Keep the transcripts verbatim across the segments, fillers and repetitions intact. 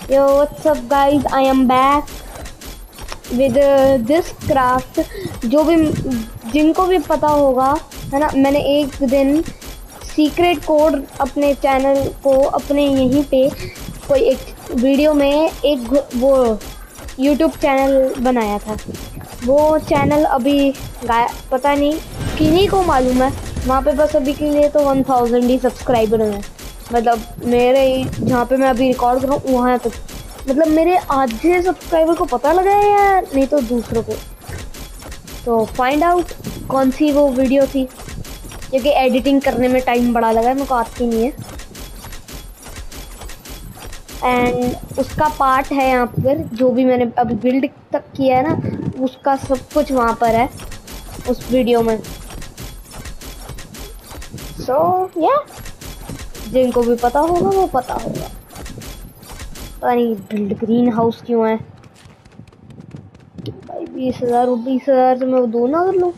Yo, what's up guys? I am back with uh, this craft. जो भी जिनको भी पता होगा है ना, मैंने एक दिन सीक्रेट कोड अपने चैनल को अपने यहीं पे कोई एक वीडियो में एक वो यूट्यूब चैनल बनाया था। वो चैनल अभी गाय पता नहीं किन्हीं को मालूम है। वहाँ पे बस अभी के लिए तो वन थाउजेंड ही सब्सक्राइबर हैं। मतलब मेरे जहाँ पे मैं अभी रिकॉर्ड कर रहा हूँ वहाँ तक मतलब मेरे आधे सब्सक्राइबर को पता लगा है या नहीं तो दूसरों को। तो फाइंड आउट कौन सी वो वीडियो थी, क्योंकि एडिटिंग करने में टाइम बड़ा लगा है, मेरे को आती नहीं है। एंड उसका पार्ट है यहाँ पर, जो भी मैंने अभी बिल्ड तक किया है ना उसका सब कुछ वहाँ पर है उस वीडियो में। सो so, या yeah, जिनको भी पता होगा वो पता होगा। पता नहीं बिल्ड ग्रीन हाउस क्यों है भाई। बीस हजार बीस हजार से मैं दो ना कर लूँ।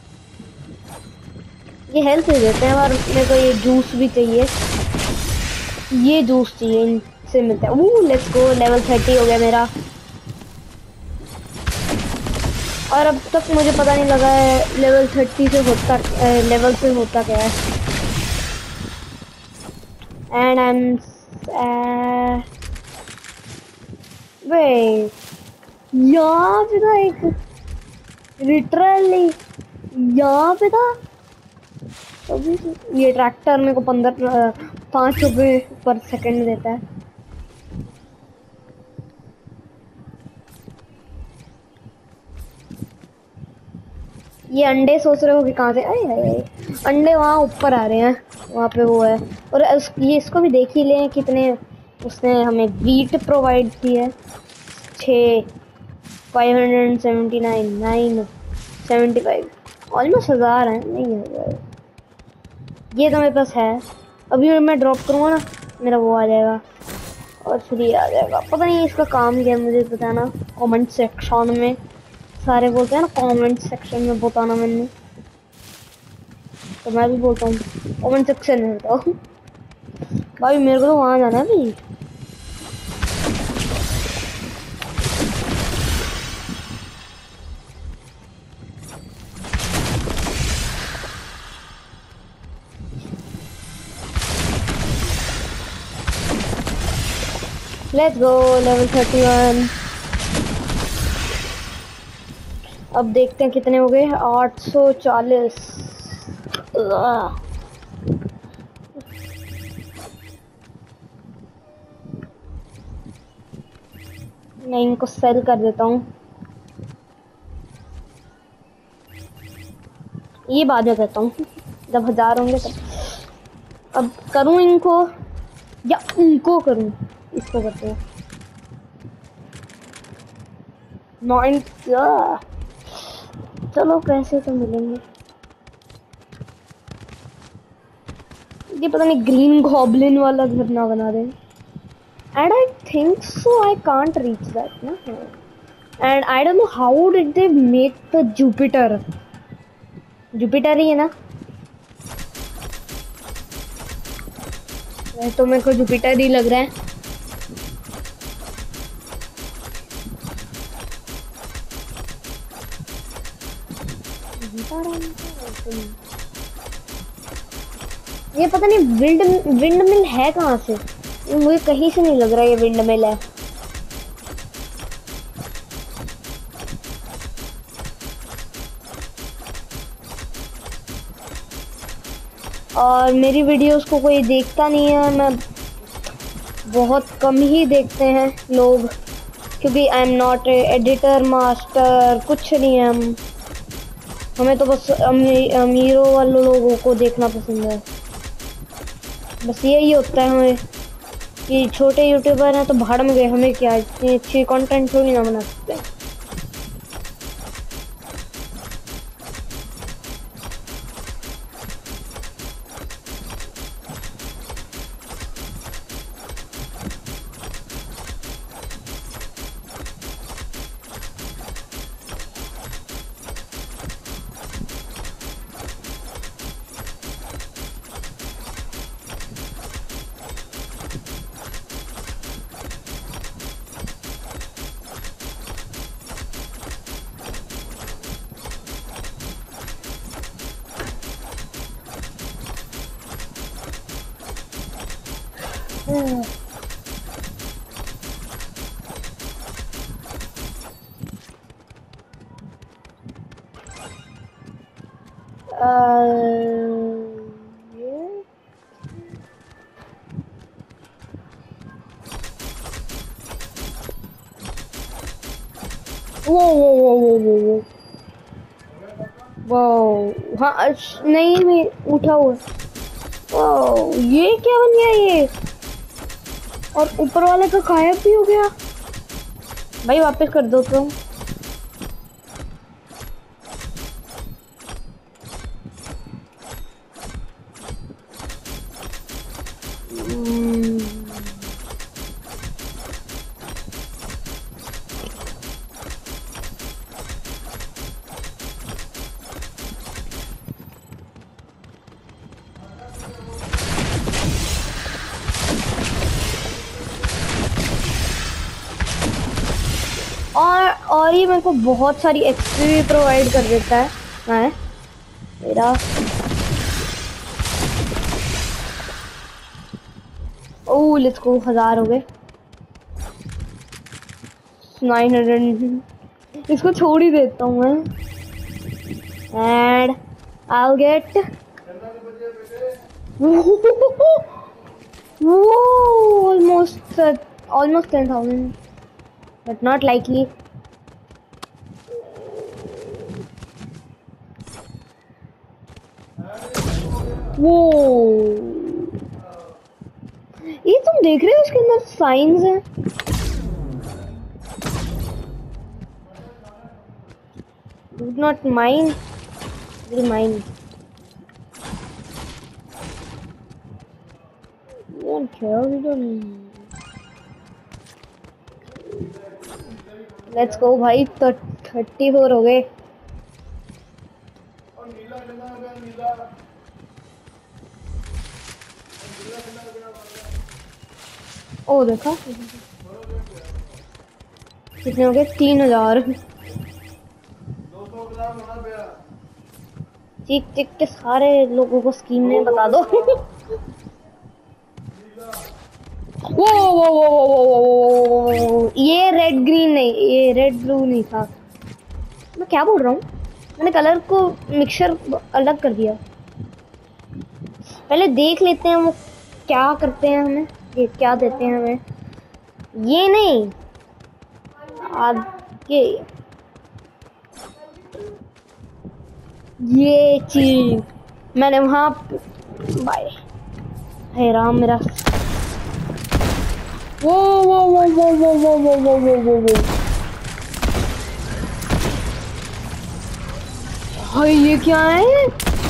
ये हेल्थ दे देते हैं और मेरे को ये जूस भी चाहिए, ये जूस चाहिए, इनसे मिलता है। वो लेट्स गो, लेवल थर्टी हो गया मेरा। और अब तक मुझे पता नहीं लगा है लेवल थर्टी से होता लेवल से होता क्या है। एंड आई एम वेट, यहाँ पे था एक लिटरली, यहाँ पे था अभी। ये ट्रैक्टर मेरे को पंद्रह पाँच रुपये पर सेकंड देता है। ये अंडे सोच रहे हो कि कहाँ से आए हैं? अंडे वहाँ ऊपर आ रहे हैं, वहाँ पे वो है। और ये इसको भी देख ही लें कितने उसने हमें वीट प्रोवाइड की है। छः five hundred seventy nine nine seventy five almost हज़ार है। नहीं है ये तो मेरे पास है। अभी मैं ड्रॉप करूँगा ना मेरा वो आ जाएगा और फ्री आ जाएगा। पता नहीं इसका काम क्या है, मुझे बताना कमेंट सेक्शन में। सारे बोलते हैं ना कमेंट सेक्शन में बताना, मैंने तो मैं भी बोलता हूँ कमेंट सेक्शन में बताओ भाई। मेरे को तो वहाँ जाना है भाई। Let's go level thirty one. अब देखते हैं कितने हो गए। आठ सौ चालीस। मैं इनको सेल कर देता हूँ, ये बाद में करता हूँ जब हजार होंगे तब। अब करूँ इनको या उनको करूँ? इसको करते हैं नाइन। चलो पैसे तो मिलेंगे। ये पता नहीं ग्रीन गॉब्लिन वाला घर ना बना दे। And I think so I can't reach that ना। And I don't know how did they make the Jupiter. Jupiter ही है ना? तो मेरे को जुपिटर ही लग रहा है। ये पता नहीं विंड विंड मिल है कहाँ से, मुझे कहीं से नहीं लग रहा ये विंड मिल है। और मेरी वीडियोस को कोई देखता नहीं है, मैं बहुत कम ही देखते हैं लोग, क्योंकि I am not editor master, कुछ नहीं है। हम हमें तो बस अमी, अमीरों वाले लोगों को देखना पसंद है। बस यही होता है हमें कि छोटे यूट्यूबर हैं तो भाड़ में गए, हमें क्या इतनी अच्छी कंटेंट थोड़ी ना बना सकते हैं। वो वो वो वो वो वो वो हाँ नहीं मैं उठा हुआ। ओ ये क्या बन गया ये, और ऊपर वाले का गायब भी हो गया। भाई वापस कर दो तो। और और ये मेरे को बहुत सारी एक्सपी भी प्रोवाइड कर देता है। है मेरा ओह लेट्स गो, हजार हो गए। नाइन हंड्रेड इसको छोड़ ही देता हूँ मैं। And I will get almost almost ten thousand but not likely. वो ये तुम देख रहे हो उसके अंदर साइंस है। Not mine, mine. Don't care, we don't. Let's go भाई, तो थर्टी फोर हो गए। ओ देखा कितने हो गए, तीन हजार। चीख चीख के सारे लोगों को स्कीम में बता दो। वो वो वो वो वो वो ये रेड ग्रीन नहीं, ये रेड ब्लू नहीं था। मैं क्या बोल रहा हूँ, मैंने कलर को मिक्सचर अलग कर दिया। पहले देख लेते हैं वो क्या करते हैं हमें, ये क्या देते हैं हमें। ये नहीं, आगे ये चीज मैंने वहां बाय। हे राम मेरा वो वो वो वो वो वो वो वो वो वो वो हाय ये क्या है?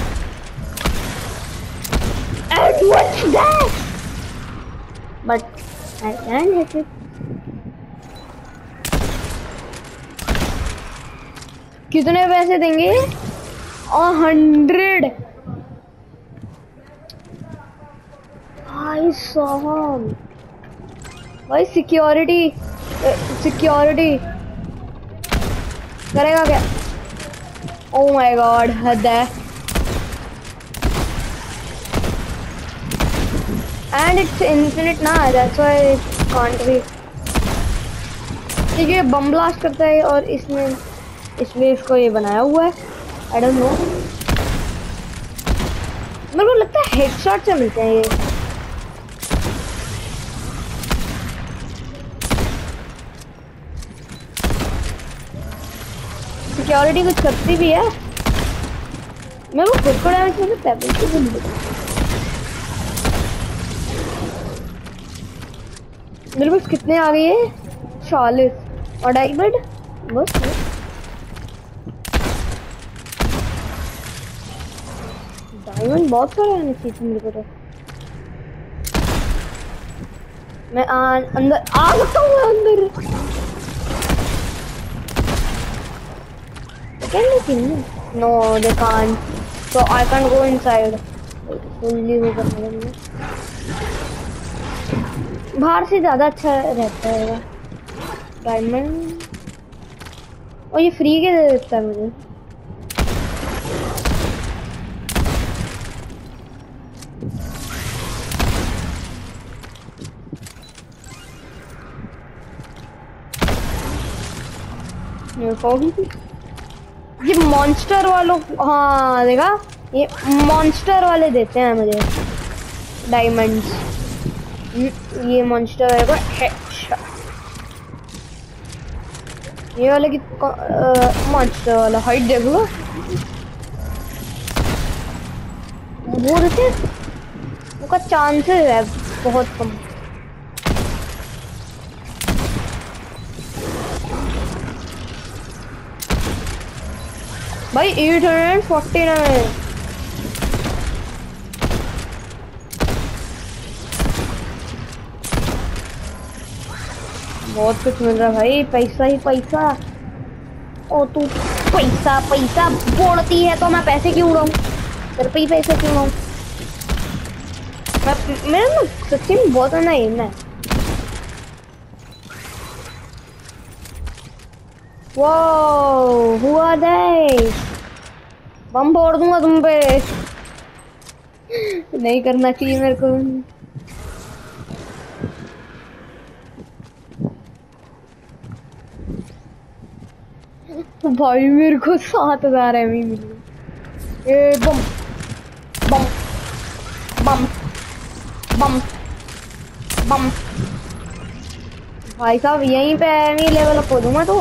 And what's that? But I can't hit it. कितने पैसे देंगे? A hundred. भाई साहब, भाई सिक्योरिटी सिक्योरिटी करेगा क्या? ओह माय गॉड, हद है। एंड इट्स इन्फिनिट ना, that's why it can't be. ठीक है, बम ब्लास्ट करता है और इसमें इसलिए इसको ये बनाया हुआ है। आई डोंट नो, मेरे को लगता है हेडशॉट से मिलते हैं ये। सिक्योरिटी कुछ करती भी है, मेरे को खुद को डैमेज नहीं मिलता है। मेरे पास कितने आ गए हैं? चालीस और डायमंड बस। डायमंड बहुत सारे आने चाहिए मेरे को। तो मैं आ, अंदर आ सकता हूँ अंदर। Can they kill me? No, they can't. So I can't go inside. Fully वो करने लगे। बाहर से ज़्यादा अच्छा रहता है डायमंड, और ये फ्री के दे देता है मुझे। ये मॉन्स्टर वालों, हाँ देखा, ये मॉन्स्टर वाले देते हैं मुझे डायमंड्स। ये मॉन्स्टर वाले को हेडशॉट, ये वाले की मॉन्स्टर वाला हाइट देख लो, वो देखे उसका चांसेस है बहुत कम। भाई एट हंड्रेड फोर्टी नाइन, बहुत कुछ मिल रहा है भाई, पैसा ही पैसा। ओ तू पैसा पैसा बोलती है तो मैं पैसे क्यों उड़ाऊं, तेरे पे ही पैसे क्यों उड़ाऊं मैं, मेरा ना सच्ची में बहुत है ना एम है। वाओ हुआ दे, बम फोड़ दूंगा तुम पे। नहीं करना चाहिए मेरे को। भाई मेरे को सात हजार एम ई मिली। ए बम बम बम बम बम, भाई साहब यहीं पे एम ई लेवल अप हो दूंगा तो।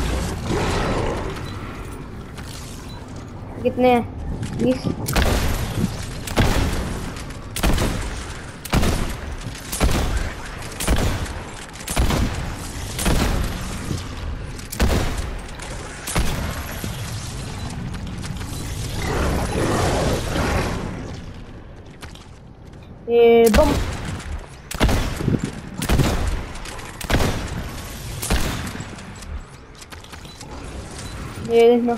कितने हैं? बीस। ये बम ये देखना,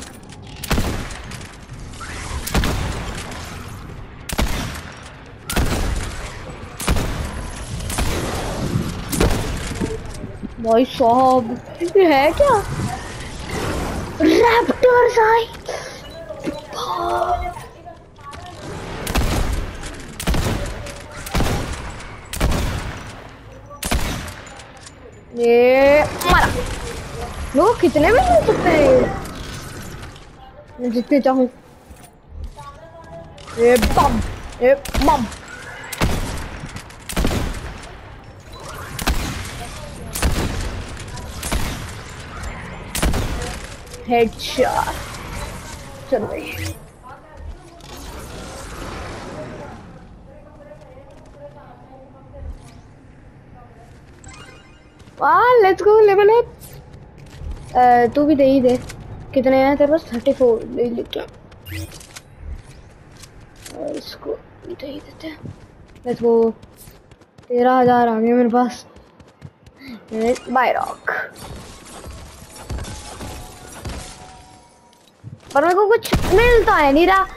भाई साहब ये है क्या, रैप्टर्स आई। ये मारा, लोग कितने में मिल सकते हैं जितने चाहूं। ये बम ये बम, हेडशॉट चल रही है। वाह लेट्स गो लेवल अप। तू भी दे ही दे, कितने हैं तेरे पास? थर्टी फोर ले लेके और इसको दे ही देते हैं। लेट्स गो, तेरह हजार आ गए मेरे पास। बाय रॉक, पर मेरे को कुछ मिलता है नहीं रहा।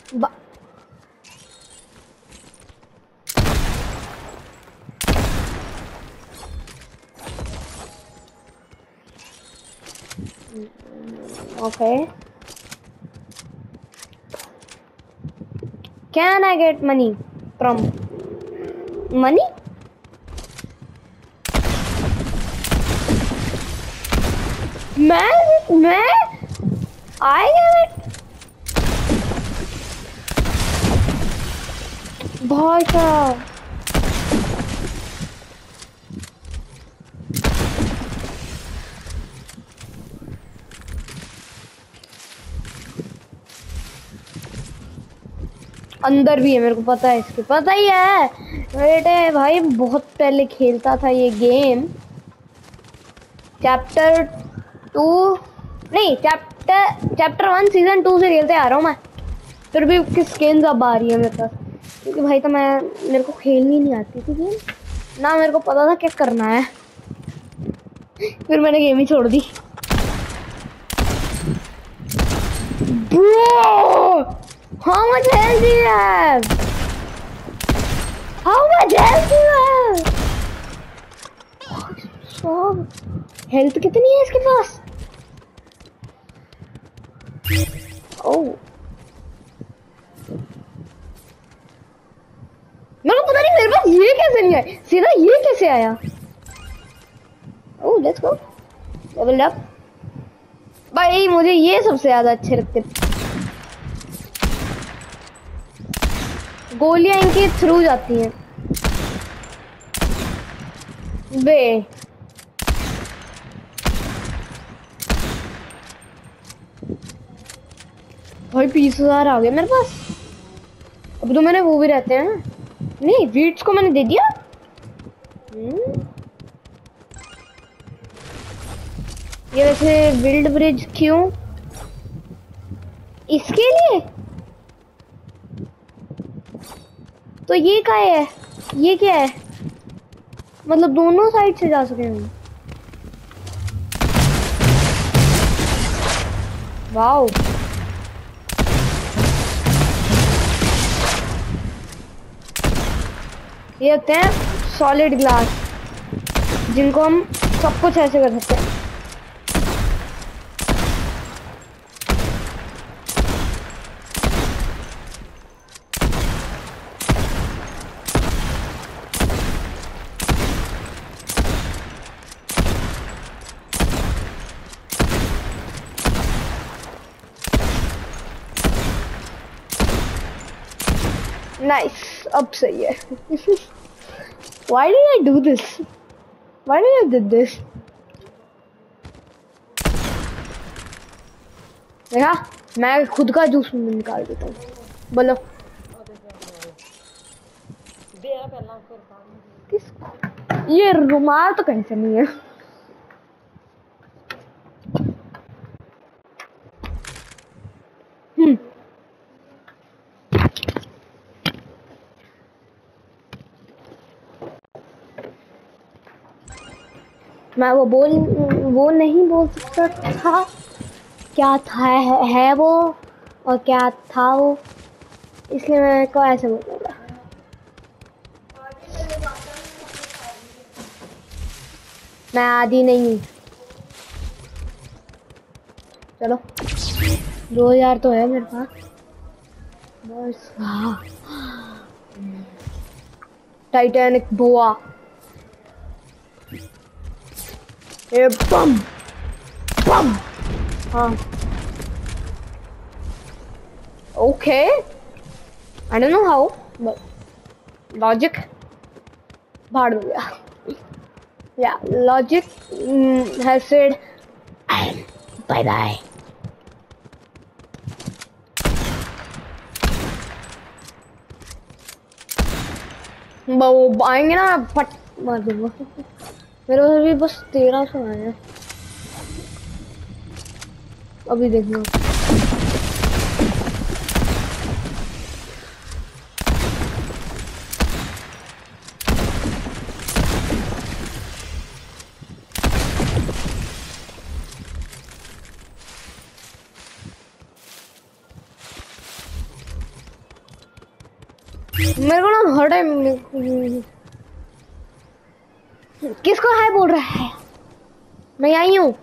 Okay. Can I get money from money? मैं मैं I get it. भाई साहब अंदर भी है, मेरे को पता है, इसके पता ही है बेटे। भाई बहुत पहले खेलता था ये गेम, चैप्टर टू नहीं chapter chapter one season two से खेलते आ रहा हूँ मैं। फिर भी उसकी स्किन्स अब आ रही है मेरे पास, क्योंकि भाई तो मैं मेरे को खेलनी नहीं आती थी गेम ना, मेरे को पता था क्या करना है। फिर मैंने गेम ही छोड़ दी। Bro! How much health do you have? How much health do you have? So, health कितनी है इसके पास? Oh. मेरे को पता नहीं मेरे पास ये कैसे नहीं आया, सीधा ये कैसे आया? Oh, let's go. Level up. भाई मुझे ये सबसे ज्यादा अच्छे लगते, गोलियां इनके थ्रू जाती हैं। बे भाई बीस हजार आ गया मेरे पास। अब तो मैंने वो भी रहते हैं। नहीं वीट्स को मैंने दे दिया। हम्म। ये वैसे बिल्ड ब्रिज क्यों, इसके लिए? तो ये क्या है, ये क्या है, मतलब दोनों साइड से जा सके हम। वाओ ये होते हैं सॉलिड ग्लास, जिनको हम सब कुछ ऐसे कर सकते हैं। नाइस, अब सही है। Why did I do this? Why did I do this? देखा, मैं खुद का जूस निकाल देता हूँ। बोलो किसको? ये रुमाल तो कहीं से नहीं है। हम्म मैं वो बोल वो नहीं बोल सकता था क्या था है, है वो और क्या था वो, इसलिए मैं को ऐसे बोलूँगा। मैं आदि नहीं हूँ। चलो दो हजार तो है मेरे पास बस। हाँ टाइटैनिक बोआ, ये बम बम। हाँ okay, I don't know how but logic भाड़ हो गया। या logic has said bye bye. वो आएंगे ना फट मार दूंगा। मेरे पास अभी बस तेरह सौ आए हैं, अभी देखना। मेरे को ना हर टाइम किसको हाय बोल रहा है, मैं आई हूँ।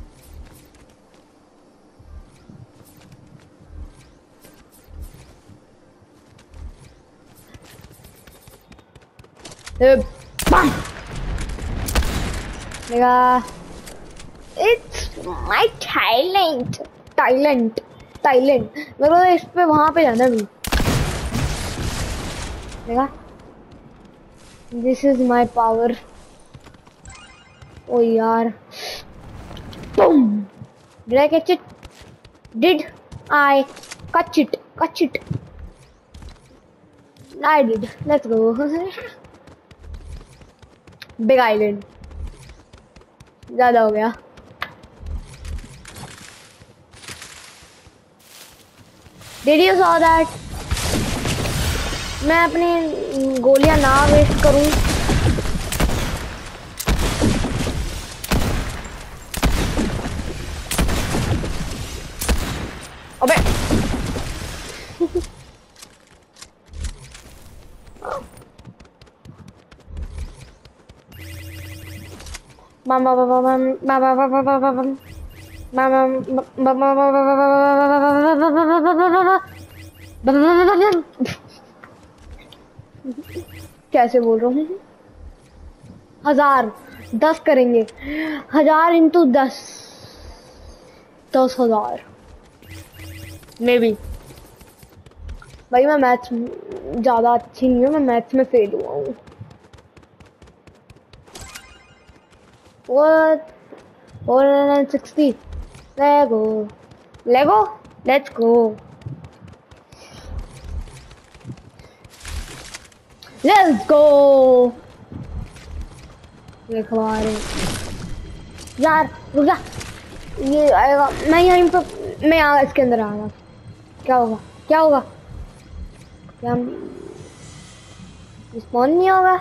It's my talent talent talent. मेरे को इस पे वहां पे जाना भी। देखा, दिस इज माय पावर। ओ यार boom, did I catch it, did I catch it catch it I did, let's go। Big island ज्यादा हो गया। Did you saw that? मैं अपनी गोलियां ना वेस्ट करूं। अबे मामा बाबा मामा बाबा बाबा मामा कैसे बोल रहा हूँ? हजार दस करेंगे, हजार इंटू दस दस हजार मे बी। भाई मैं मैथ्स ज्यादा अच्छी नहीं हूँ, मैं मैथ्स में फेल हुआ हूँ। What? four hundred sixty. Lego. Lego? Let's go. Let's go. देखो आ रहे यार, रुक जा। ये आएगा, मैं यहीं पे, मैं यहाँ इसके अंदर आऊंगा। क्या होगा, क्या होगा, क्या रिस्पॉन्ड नहीं होगा?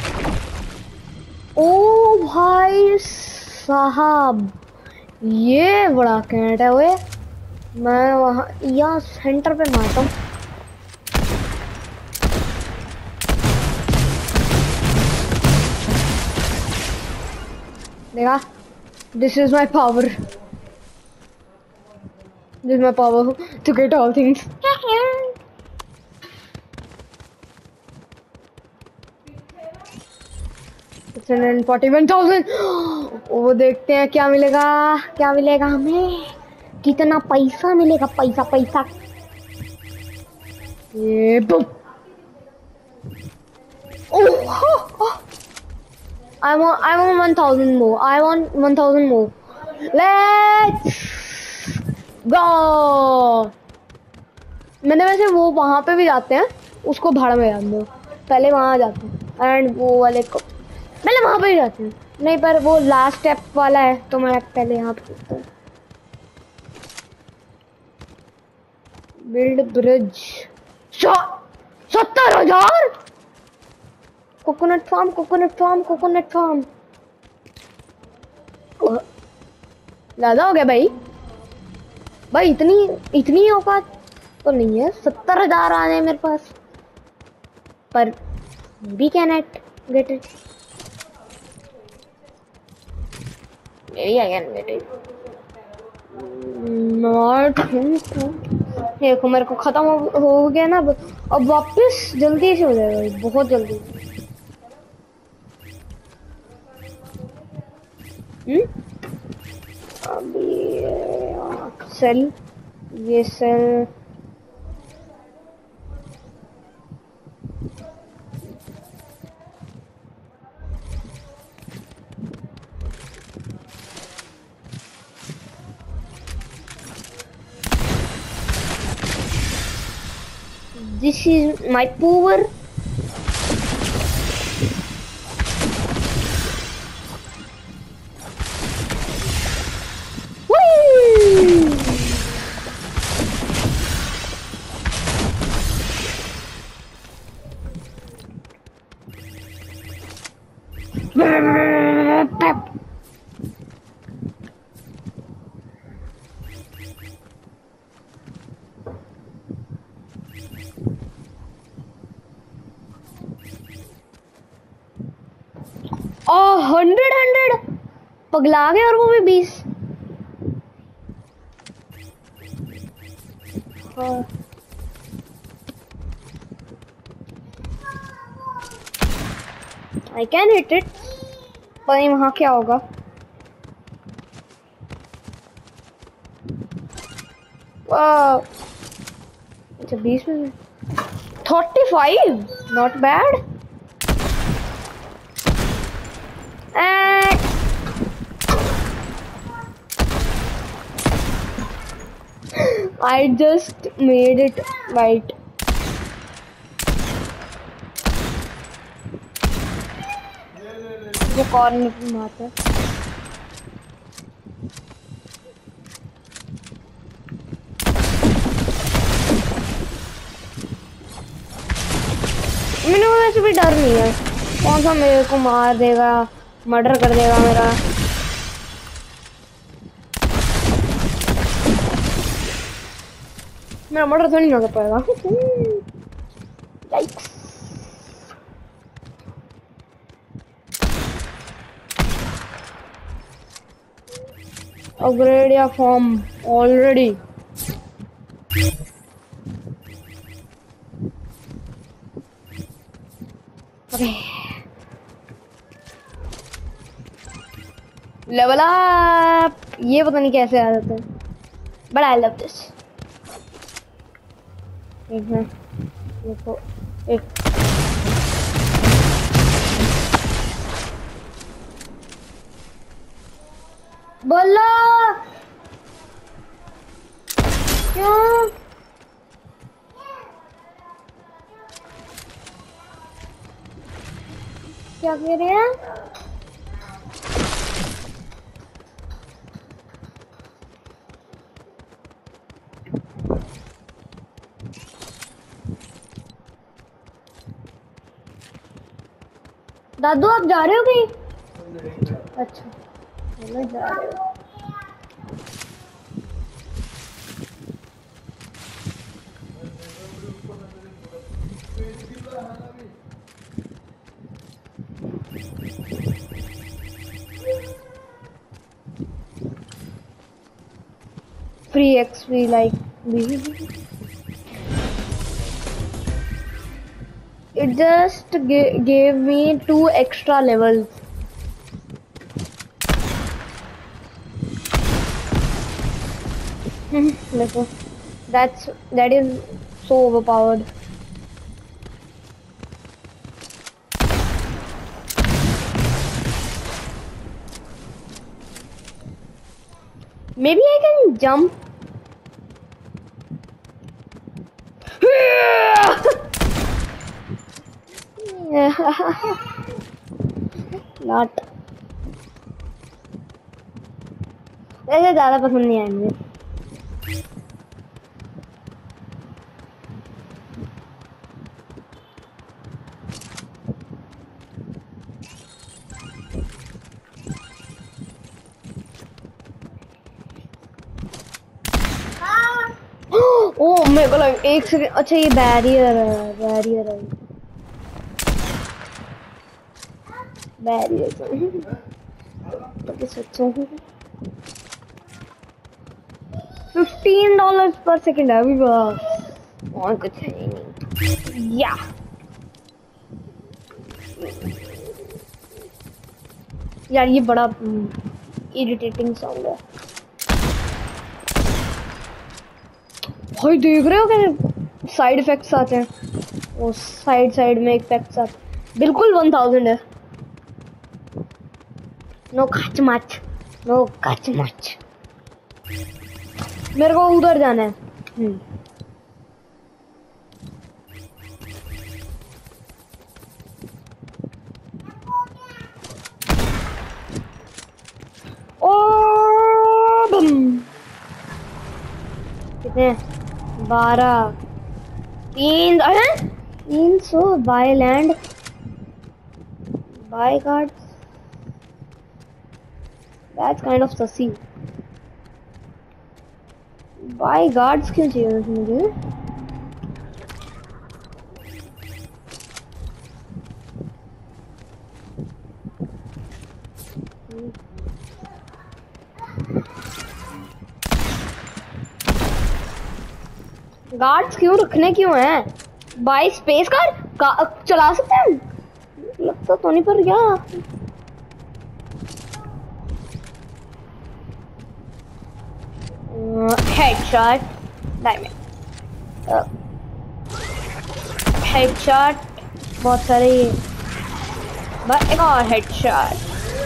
ओ भाई साहब, ये बड़ा कैंट है। वे मैं वहाँ यहाँ सेंटर पे मारता हूँ। देखा, this is my power, this is my power to get all things. Forty one thousand. वो देखते हैं क्या मिलेगा, क्या मिलेगा हमें, कितना पैसा मिलेगा, पैसा पैसा। ये Bum. I want I want one thousand more. I want one thousand more. Let's go. मैंने वैसे वो वहाँ पे भी जाते हैं, उसको भाड़ में जान दो, पहले वहाँ जाते हैं एंड वो वाले को पहले वहाँ पे ही जाते हैं। नहीं पर वो लास्ट स्टेप वाला है तो मैं पहले यहाँ पे करता हूँ। Build bridge. सत्तर हजार। Coconut farm, coconut farm, coconut farm. ज्यादा हो गया भाई, भाई इतनी इतनी औकात तो नहीं है। सत्तर हजार आ रहे मेरे पास, पर we can not get it, maybe I can get it. Not देखो मेरे को खत्म हो, हो गया ना अब वापस जल्दी से हो जाएगा, बहुत जल्दी। हम्म अभी सेल, ये sell this is my power. ओ हंड्रेड हंड्रेड पगला गए, और वो भी बीस। आई कैन हिट इट, पर वहां क्या होगा? अच्छा बीस में thirty five, not bad. I just made it right. जो कॉर्नर पे मारता है। मैंने वैसे भी डर नहीं है, कौन सा मेरे को मार देगा, मर्डर कर देगा मेरा। मेरा मर्डर तो नहीं हो पाएगा। अपग्रेड या फॉर्म ऑलरेडी। लेवल अप, ये पता नहीं कैसे आ जाता है। but I love this. Mm-hmm. देखो एक बोलो क्यों क्या कह रहे हैं? दादू आप जा रहे हो कहीं? अच्छा चलो जा रहे हो। Free X P like it just g gave me two extra levels. Let's That's that is so overpowered. Maybe I can jump. Not. ऐसे ज़्यादा पसंद नहीं आए मुझे। ओ मेरे को लग एक सेकंड। अच्छा ये बैरियर है, बैरियर है, बैरियर तो सोचो फिफ्टीन डॉलर पर सेकंड है अभी बस और कुछ है नहीं। या यार ये बड़ा इरिटेटिंग साउंड है भाई। देख रहे हो कैसे साइड इफेक्ट्स आते हैं? वो साइड साइड में इफेक्ट्स आते बिल्कुल वन थाउजेंड है। नो कच मच, नो कच मच। मेरे को उधर जाना है। हम्म ओ बम कितने? बारह तीन अरे तीन सौ buy land buy card. That's kind of sussy. Buy guards क्यों चाहिए मुझे? गार्ड्स क्यों रखने क्यों हैं? बाय स्पेस कार चला सकते हैं? लगता तो नहीं पर क्या? हेडशॉट डायमंड हेडशॉट बहुत सारे बस एक और headshot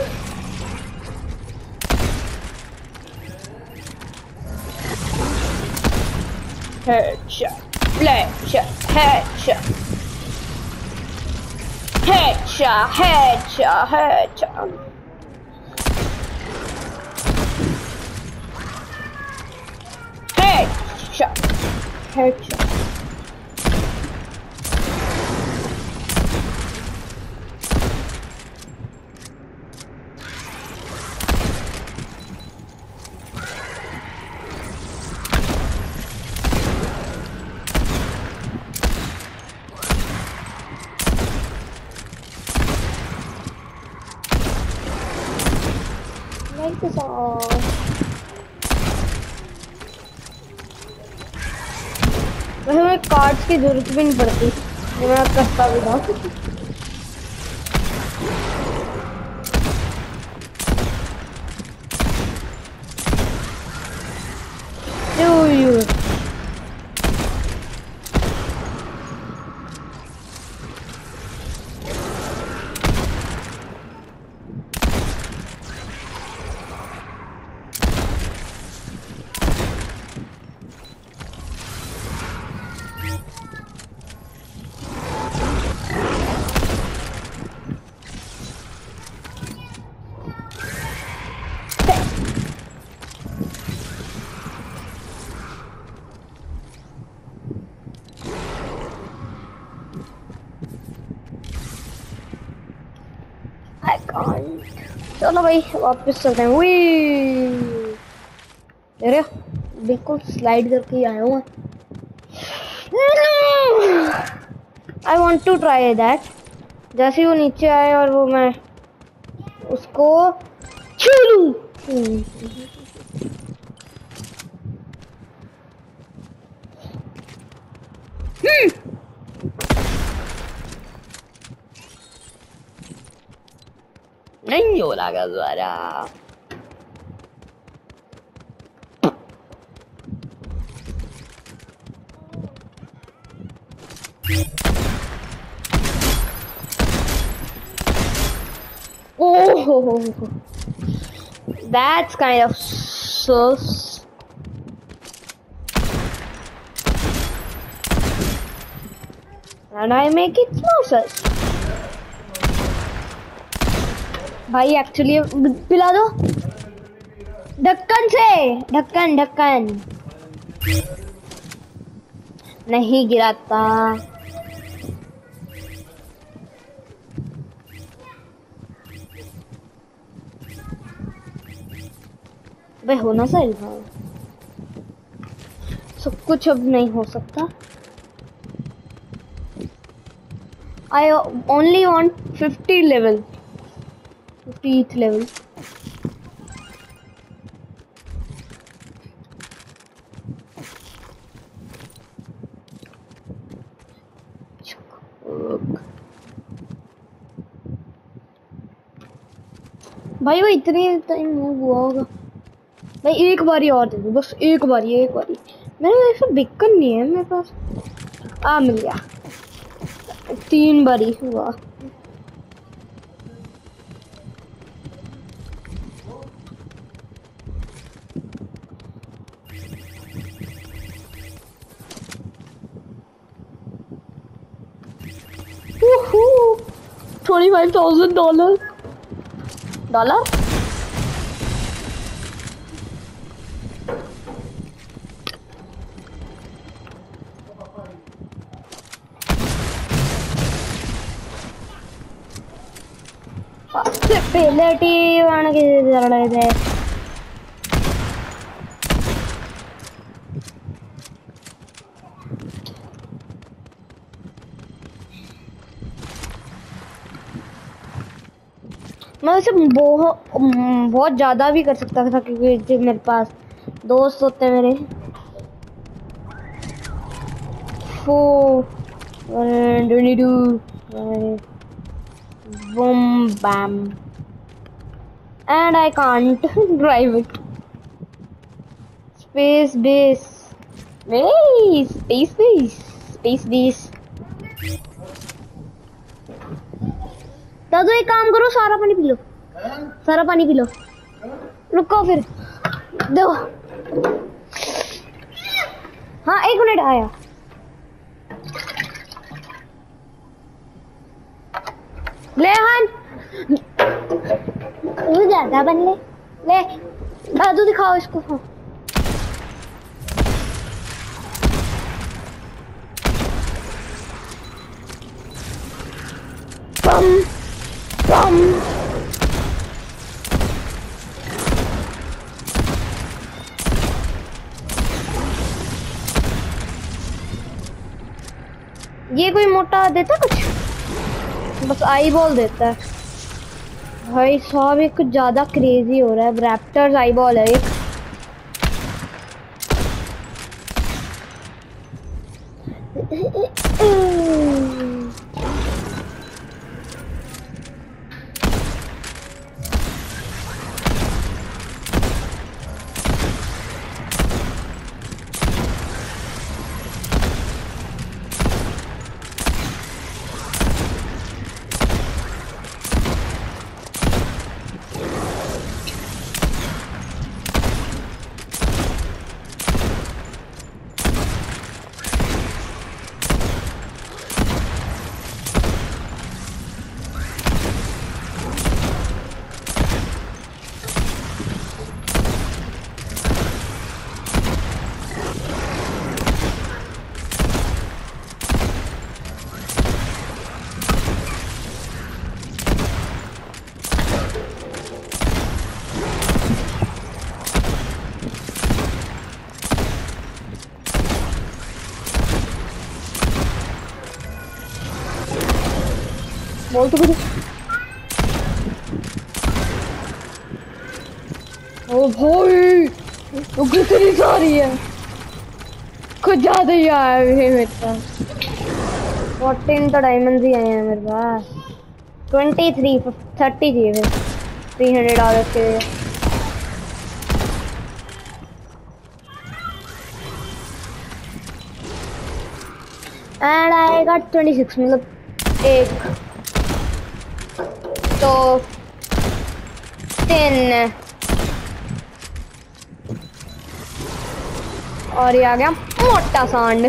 headshot flash shot headshot headshot headshot headshot Headshot. Headshot. Like this all. वैसे हमें कार्ड्स की जरूरत भी नहीं पड़ती, मैं करता भी था। चलो भाई वापस चलते हैं। वी अरे बिल्कुल स्लाइड करके ही आया हूँ। I want to try that. जैसे वो नीचे आए और वो मैं उसको छू लूं। नहीं हो लगा द्वारा। Oh, that's kind of sus. And I make it no sus. भाई एक्चुअली पिला दो ढक्कन से। ढक्कन ढक्कन नहीं गिराता। भाई होना चाहिए था। सब कुछ अब नहीं हो सकता। I only want fifty level, fiftieth level. भाई वो इतनी टाइम मूव हुआ होगा। भाई एक बारी और दे दो बस, एक बारी एक बारी। मेरे ऐसा बिकन नहीं है मेरे पास। आ मिल गया। तीन बारी हुआ। Twenty five thousand dollar dollar पेलेटी वाणगे जरड़े मैं वैसे बहुत बहुत ज़्यादा भी कर सकता था क्योंकि मेरे पास दोस्त होते हैं मेरे। Four twenty two boom bam and I can't drive it. Space base hey space base space base। दादू एक काम करो, सारा पानी पी लो। सारा पानी पी लो। रुको फिर दो। हाँ एक मिनट आया। ले हन तू ज्यादा बन ले। ले दादू दिखाओ इसको। हाँ बम बम ये कोई मोटा देता कुछ, बस आई बॉल देता है। भाई साहब ये कुछ ज्यादा क्रेजी हो रहा है। रैप्टर्स आई बॉल है एक। बोल तो कुछ। ओ भाई तो कितनी सारी है, कुछ ज्यादा ही आया है मेरे पास। फोर्टीन तो डायमंड्स ही आए हैं मेरे पास। ट्वेंटी थ्री थर्टी चाहिए फिर थ्री हंड्रेड डॉलर के। एंड आएगा ट्वेंटी सिक्स मतलब एक तो टेन और ये आ गया मोटा सांड।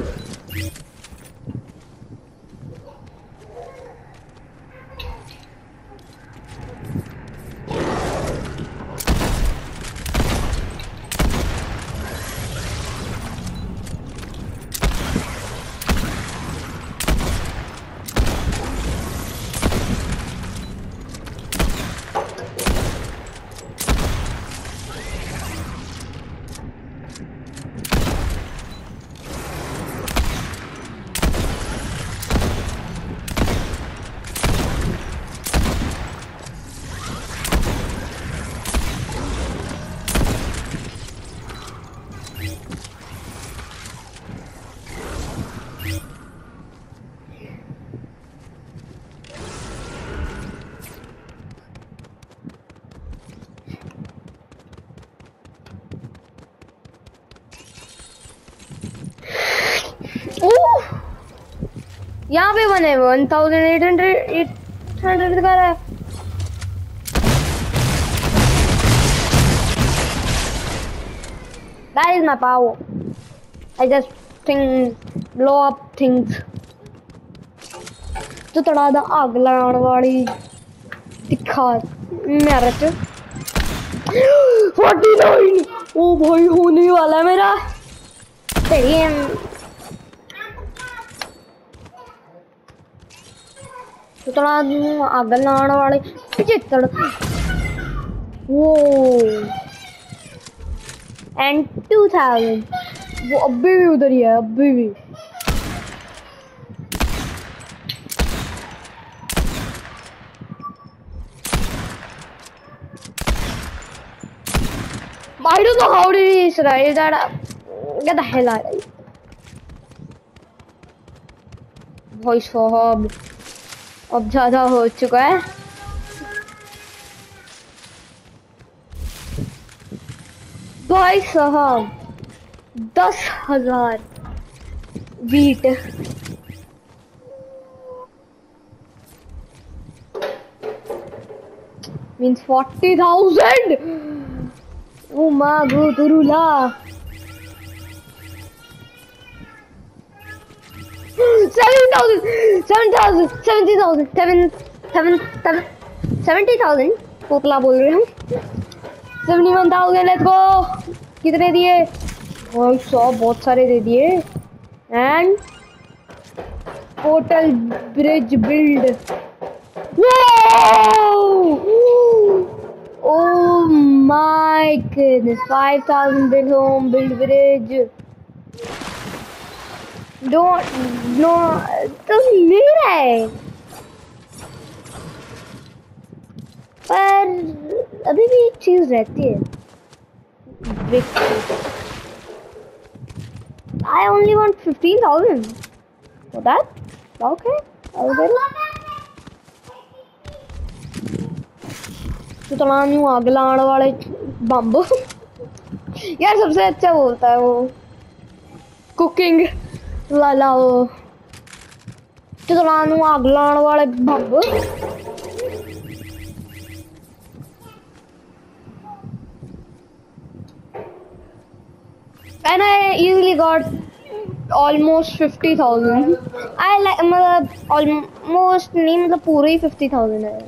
यहाँ पे बने one thousand eight hundred eight hundred दिखा रहा है। That is my power. I just think blow up things. तो थोड़ा दा आग लगाने वाली दिखा मेरे से। फोर्टी नाइन ओ भाई होने वाला है मेरा। तो थोड़ा आग लगाने वाले पचहत्तर वो एंड टू थाउजेंड वो अभी भी उधर ही है अभी भी। I don't know how did he survive that. Get the hell out of here. Voice for hub अब ज़्यादा हो चुका है। भाई साहब दस हजार वीट मीन्स फोर्टी थाउजेंड। ओ माँ गो तुरुला seven thousand, seven thousand, seventy thousand, seven, seven, seven, seventy thousand. पोपला बोल रहे हम। seventy one thousand, let's go. कितने दिए? और सौ बहुत सारे दे दिए। And portal bridge build. Whoa! Oh my goodness! Five thousand build home, build bridge. Don't no तो मेरा है पर अभी भी एक चीज रहती है। I only want fifteen thousand for that. Okay, I'll get it. तो तलानी आग लाने वाले बम्ब यार सबसे अच्छा बोलता है वो कुकिंग लाला वो चलाने आग लाने वाले बम्ब। And I easily got almost fifty thousand. I like मतलब almost नहीं मतलब पूरे ही fifty thousand है।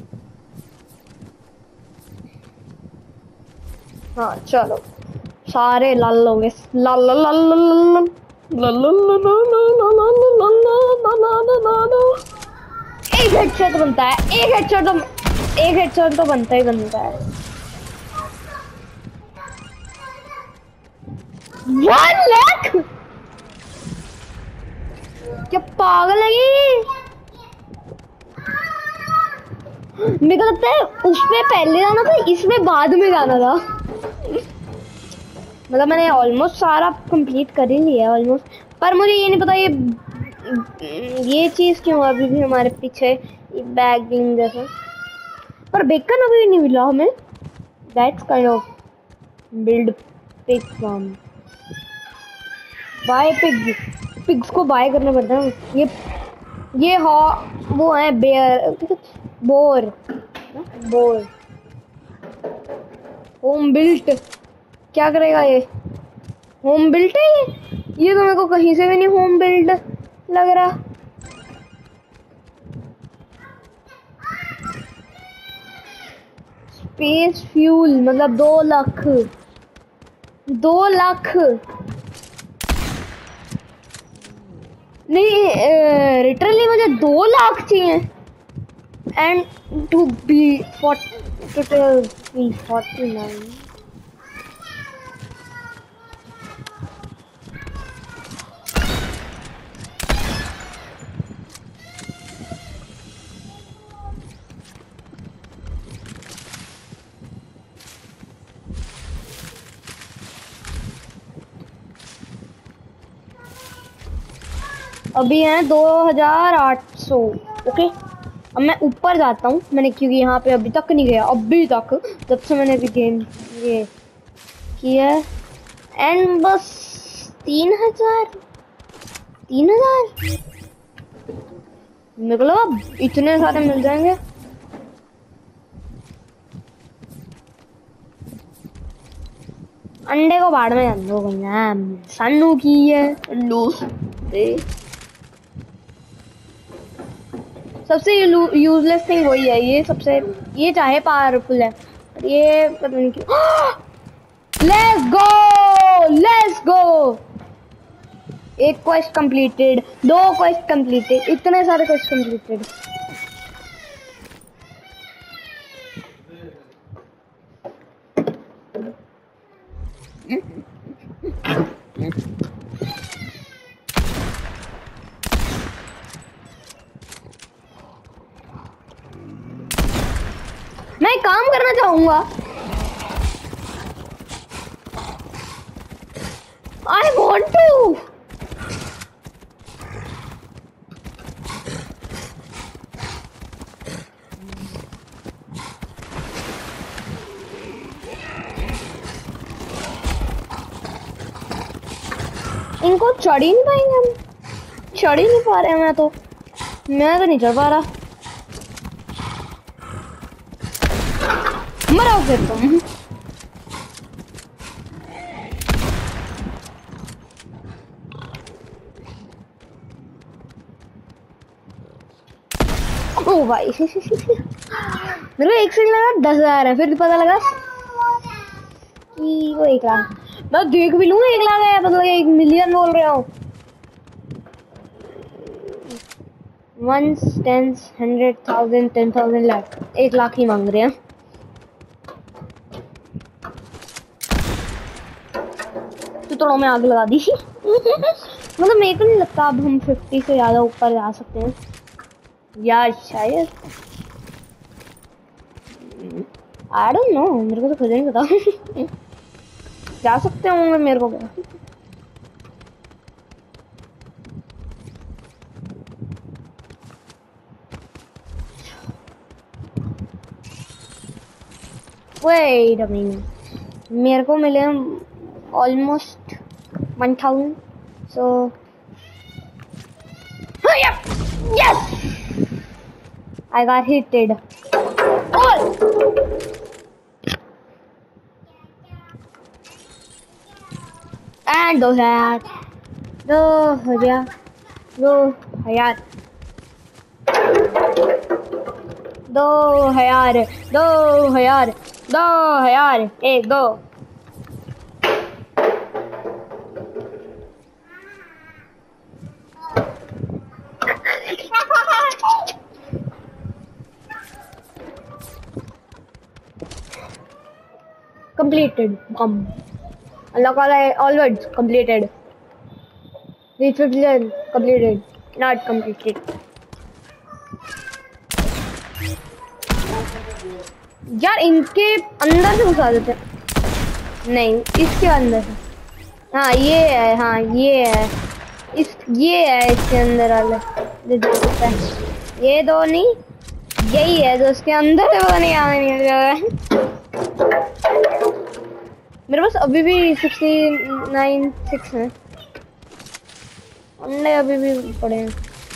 हाँ चलो सारे लाल हो गए लाल लाल लाल लाल एक हेडशॉट बनता है एक हेडशॉट तो एक हेडशॉट तो बनता ही बनता है। वन लाख क्या पागल है ये? मेरे को लगता है उस पे पहले जाना था, इसमें बाद में जाना था। मतलब मैंने ऑलमोस्ट सारा कंप्लीट कर ही लिया ऑलमोस्ट, पर मुझे ये नहीं पता ये ये चीज क्यों अभी भी हमारे पीछे बैगिंग जैसा। पर बेकन अभी नहीं मिला हमें। That's kind of build pig farm. Buy pig, pigs को बाय करना पड़ता है। ये ये हो वो है bear, bore bore home built. क्या करेगा ये? होम बिल्ट है ये ये तो मेरे को कहीं से भी नहीं होम बिल्ट लग रहा। स्पेस फ्यूल मतलब दो लाख दो लाख नहीं, लिटरली मुझे दो लाख चाहिए। And to be forty forty nine. अभी है दो हजार आठ सौ। ओके, अब मैं ऊपर जाता हूँ। मैंने क्योंकि यहाँ पे अभी तक नहीं गया, अभी तक जब से मैंने भी गेम ये किया। एंड बस तीन हजार तीन हजार मेरे को लगा इतने सारे मिल जाएंगे। अंडे को बाढ़ में जान दो भैया, सन्नू की है अंडू। सबसे यूजलेस थिंग वही है ये, सबसे ये चाहे पावरफुल है पर ये पता नहीं क्यों। Let's go let's go. एक क्वेस्ट कंप्लीटेड, दो क्वेस्ट कंप्लीटेड, इतने सारे क्वेस्ट कंप्लीटेड। मैं काम करना चाहूंगा। I want to. इनको चढ़ ही नहीं पाएंगे हम, चढ़ ही नहीं पा रहे हैं। मैं तो मैं तो नहीं चढ़ पा रहा। मरो फिर तुम। ओ भाई मेरे को एक सेकंड लगा दस हजार है, फिर पता लगा कि वो एक लाख। मैं देख भी लूँ एक लाख है, मतलब एक मिलियन बोल रहे हो। Once tens hundred thousand ten thousand lakh, एक लाख ही मांग रहे हैं। तो में आग लगा दी। मतलब मेरे को नहीं लगता अब हम फिफ्टी से ज्यादा ऊपर जा सकते हैं यार, शायद। आई डोंट नो, मेरे को तो खुद नहीं पता। जा सकते होंगे, मेरे को क्या। वेट अ मिनट, मेरे को मिले almost one thousand, so oh, yeah. Yes, I got hitted. Oh, and दो हजार दो हजार दो हजार दो हजार दो हजार दो हजार एक दो। Completed. Come. Unlock all, all words. Completed. Reach fifty level. Completed. Not completed. यार इनके अंदर से घुसा देते हैं। नहीं इसके अंदर से। हाँ ये है, हाँ ये है, इस ये है इसके अंदर वाला जो देख सकता है। ये दो नहीं, यही है जो उसके अंदर है, वो नहीं आने नहीं रहा है। मेरे पास अभी भी सिक्सटी नाइन सिक्स है, अंडे अभी भी पड़े हैं।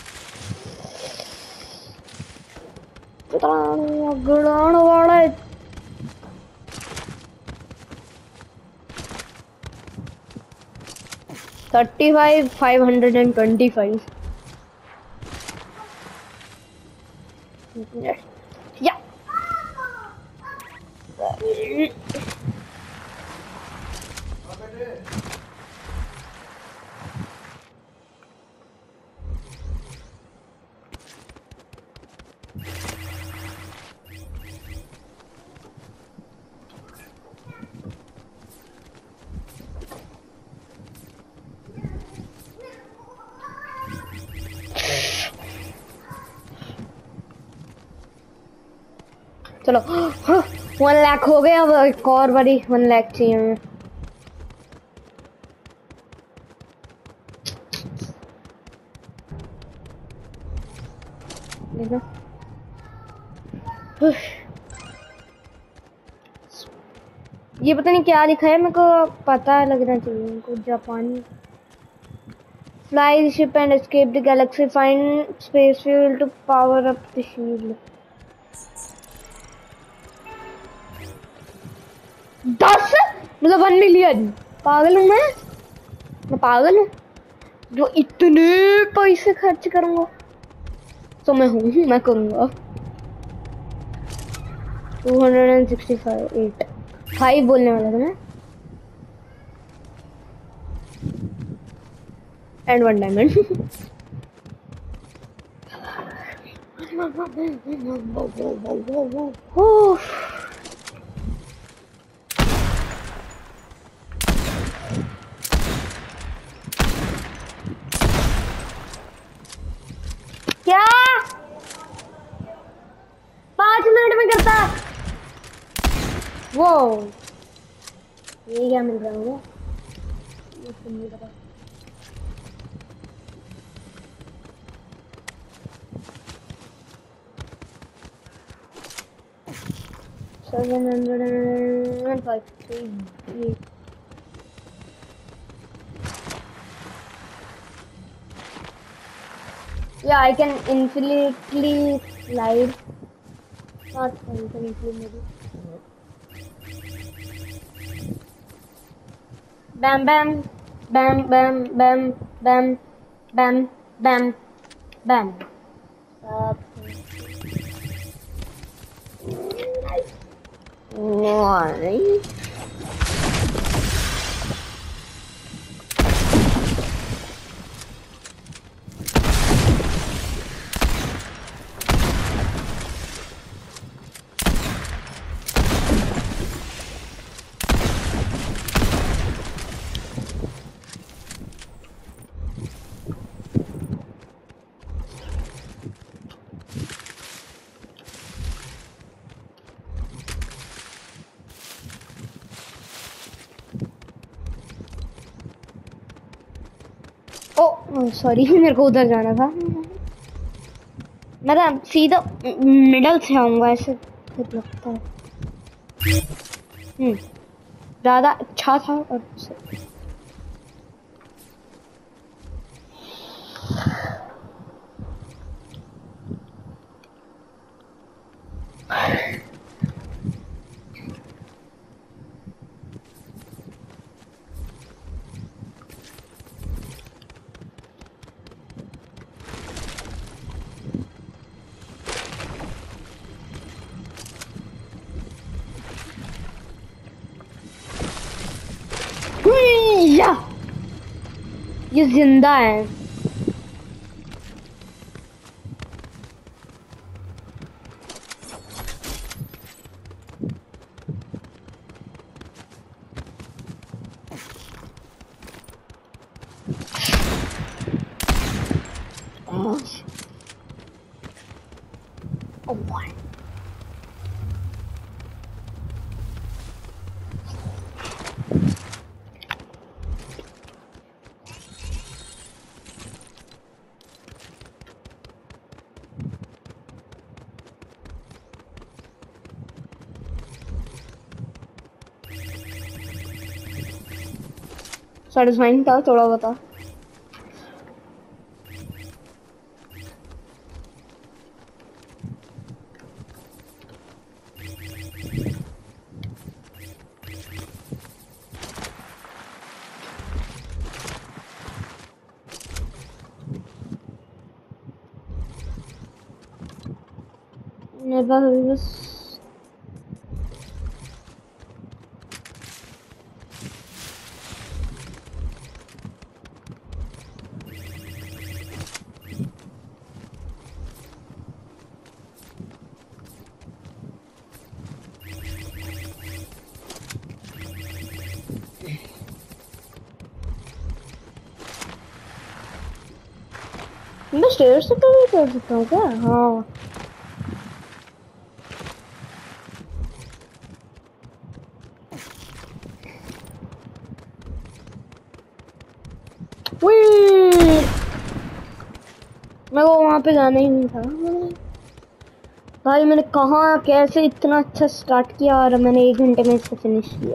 ग्राउंड वाला है। Thirty five five hundred and twenty five. या चलो वन लाख हो गया, अब एक और बड़ी वन लाख चाहिए हमें। देखो ये पता नहीं क्या लिखा है, मेरे को पता लगना चाहिए इनको। जापानी fly the ship and escape the galaxy, find space fuel to power up the shield। दस मतलब वन मिलियन। पागल हूँ मैं मैं पागल हूँ जो इतने पैसे खर्च करूंगा। तो मैं हूँ मैं करूंगा। Two hundred and sixty five eight five बोलने वाला था मैं। And one diamond. क्या पांच मिनट में करता वो? ये क्या मिल रहा है वो? नहीं पता। seven hundred five three yeah, I can infinitely slide. Not infinitely maybe. Bam bam bam bam bam bam bam bam bam. Stop. Nice. Sorry मेरे को उधर जाना था। मैं तो सीधा मिडल से आऊंगा ऐसे कुछ लगता है। हम्म ज्यादा अच्छा था। और ये जिंदा है। सेटिस्फाइंग था थोड़ा बता। मेरे पास अभी बस मैं स्टेयर से तो नहीं कर सकता हूँ क्या? हाँ मैं वो वहाँ पे जाना ही नहीं था भाई। मैंने कहाँ कैसे इतना अच्छा स्टार्ट किया और मैंने एक घंटे में इसको फिनिश किया।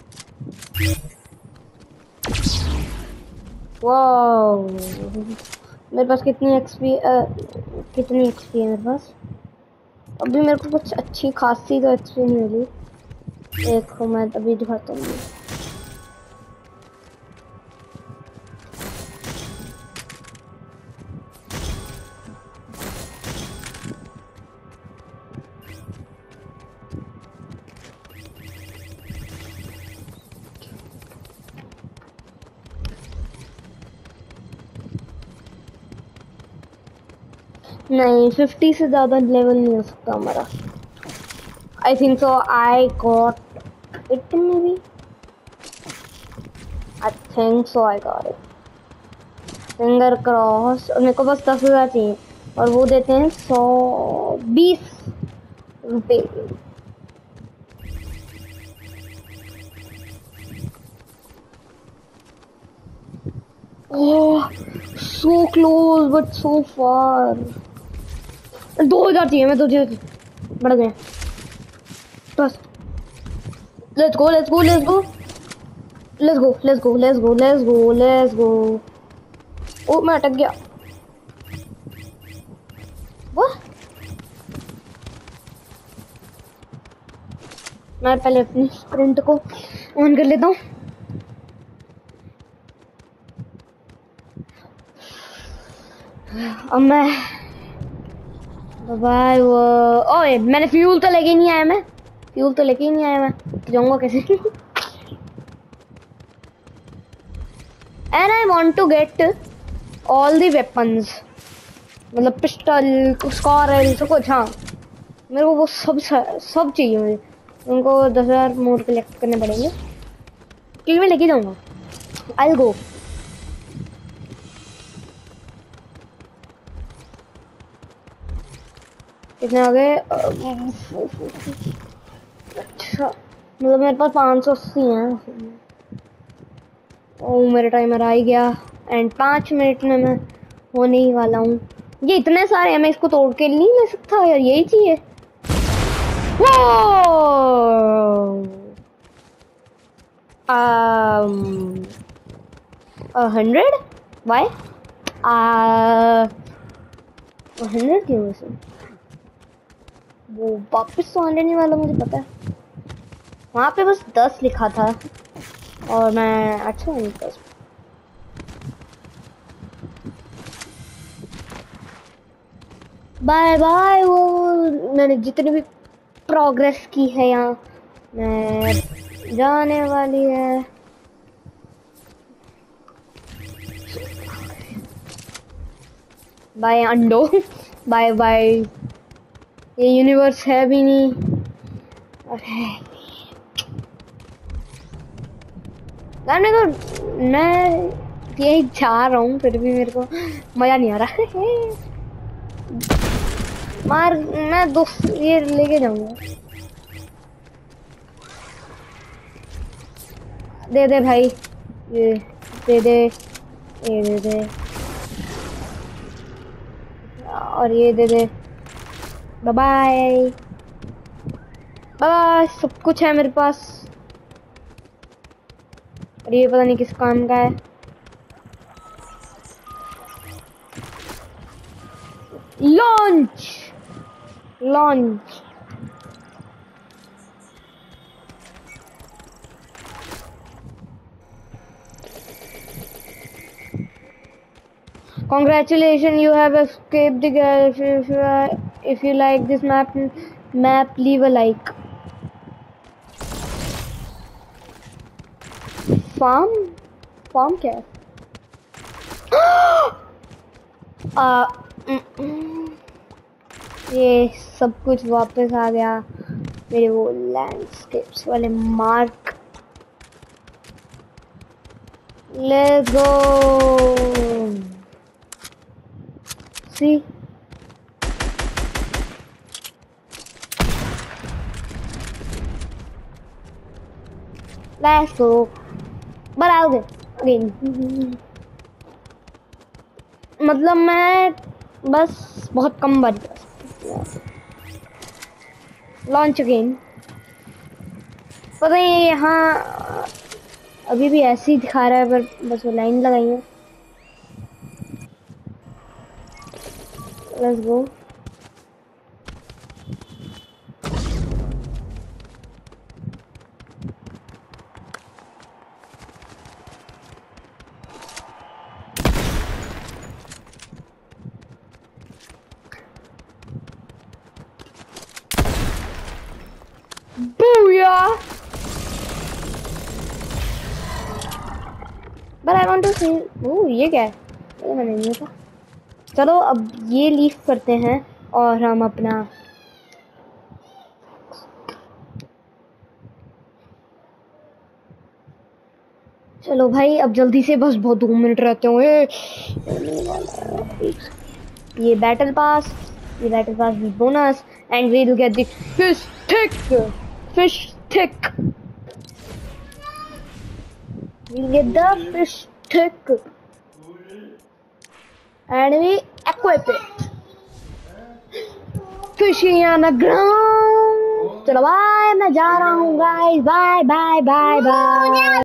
वाओ मेरे पास कितनी एक्सपी कितनी एक्सपी है मेरे पास अभी? मेरे को कुछ अच्छी खासी तो एक्सपी नहीं मिली। देखो मैं अभी दिखाता हूँ। नहीं फिफ्टी से ज़्यादा लेवल नहीं हो सकता हमारा। I think so I got it maybe. I think so I got it. Finger cross. मेरे को बस दस हज़ार चाहिए और वो देते हैं सौ बीस रुपये। Oh so close but so far. दो हजार चाहिए। मैं दो हजार बढ़ गए बस। Let's go let's go let's go let's go let's go let's go let's go let's go. ओ मैं अटक गया। वाह मैं पहले अपनी स्प्रिंट को ऑन कर लेता हूँ। अब मैं बाय वो ओए मैंने फ्यूल तो लेके नहीं आया। मैं फ्यूल तो लेके ही नहीं आया। मैं जाऊंगा कैसे? And I want to get all the weapons मतलब पिस्टल स्कॉरल सब कुछ। हाँ मेरे को वो सब सब चाहिए मुझे। उनको दस हजार मोड कलेक्ट करने पड़ेंगे क्योंकि मैं लेके जाऊंगा। आई गो। कितने आ गए? अच्छा मतलब मेरे पास पाँच सौ अस्सी हैं। ओ मेरा टाइमर आ ही गया एंड पाँच मिनट में मैं होने ही वाला हूँ। ये इतने सारे हैं मैं इसको तोड़ के नहीं ले सकता यार। यही चाहिए। हंड्रेड वाई हंड्रेड क्यों वैसे? वो वापस तो आने नहीं वाला मुझे पता है। वहाँ पे बस दस लिखा था और मैं अच्छा नहीं दस। Bye bye. वो मैंने जितनी भी प्रोग्रेस की है यहाँ मैं जाने वाली है। बाय अंडो बाय बाय। ये यूनिवर्स है भी नहीं। अरे मैंने तो मैं यही जा रहा हूँ फिर भी मेरे को मजा नहीं आ रहा है। मार मैं दो ये लेके जाऊंगा। दे दे भाई ये दे दे ये दे दे और ये दे दे। Bye bye bye. सब कुछ है मेरे पास। और ये पता नहीं किस काम का है। Launch launch Congratulations, you have escaped the gas. If you, are, if you like this map, map leave a like. Farm? Farm क्या है? आ, ये सब कुछ वापस आ गया मेरे वो लैंडस्केप्स वाले mark. Let's go. See? Let's go. But I'll get again. मतलब मैं बस बहुत कम बार कर सकती हूँ। Launch again. पता नहीं यहाँ अभी भी ऐसे ही दिखा रहा है पर बस वो लाइन लगाई है। Let's go. Booyah! But I want to see. ओह ये क्या है? ये मैंने नहीं था। चलो अब ये लीव करते हैं और हम अपना चलो भाई अब जल्दी से बस बहुत दो मिनट रहते हुए ये बैटल पास ये बैटल पास भी bonus and we will get the fish thick fish thick we will get the fish thick and we equip it fishing on the ground. चलो बाय मैं जा रहा हूँ guys bye bye bye bye.